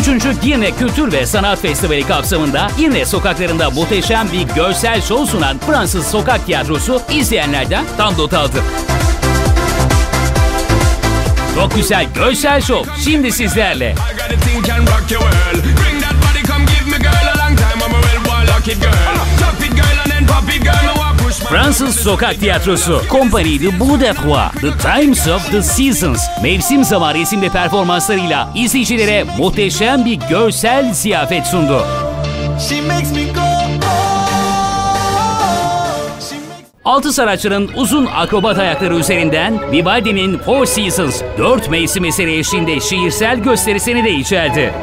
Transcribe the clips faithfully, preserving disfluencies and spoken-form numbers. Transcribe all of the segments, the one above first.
üçüncü Girne Kültür ve Sanat Festivali kapsamında Girne sokaklarında muhteşem bir görsel şov sunan Fransız Sokak Tiyatrosu izleyenlerden tam not aldı. Çok güzel görsel şov şimdi sizlerle. Fransız Sokak Tiyatrosu, Compagnie de Bout de Froid, The Times of the Seasons, Mevsim Zamanı isimli performanslarıyla izleyicilere muhteşem bir görsel ziyafet sundu. Altı sanatçının uzun akrobat ayakları üzerinden Vivaldi'nin Four Seasons, dört mevsim eseri eşliğinde şiirsel gösterisini de içerdi.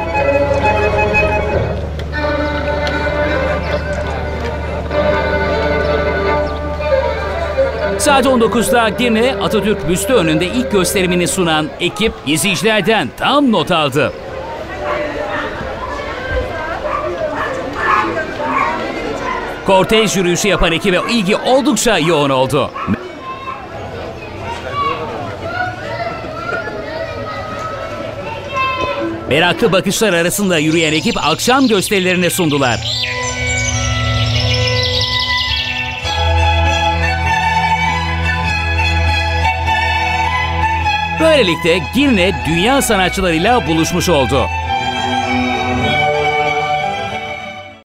Saat on dokuzda Girne Atatürk büstü önünde ilk gösterimini sunan ekip izleyicilerden tam not aldı. Kortej yürüyüşü yapan ekibe ilgi oldukça yoğun oldu. Meraklı bakışlar arasında yürüyen ekip akşam gösterilerini sundular. Böylelikle Girne dünya sanatçılarıyla buluşmuş oldu.